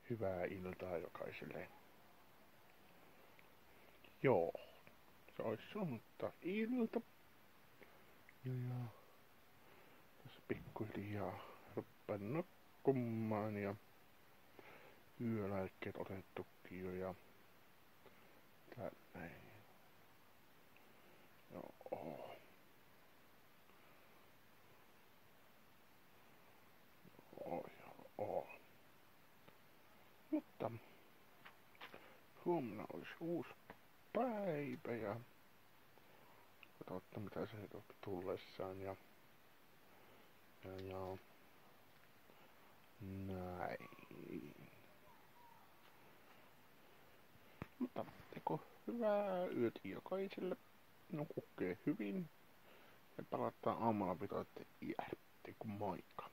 Hyvää iltaa jokaiselle. Joo, se olisi sunnuntai-ilta. Ja tässä pikkuhiljaa rupean nukkumaan ja yölääkkeet otettukin jo ja näin. Joo. Joo. Mutta huomenna olisi uusi päivä ja katsotaan mitä se tuot tullessaan ja näin. Mutta teko hyvää yötä jokaiselle. Nukukkee hyvin ja palataan aamulla pitoitte jälkeen. Moikka.